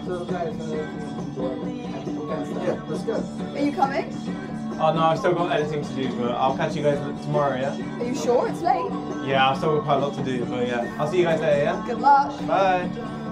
Yeah, let's go. Are you coming? Oh no, I've still got editing to do, but I'll catch you guys tomorrow, yeah? Are you sure? It's late. Yeah, I've still got quite a lot to do, but yeah. I'll see you guys later, yeah? Good luck. Bye.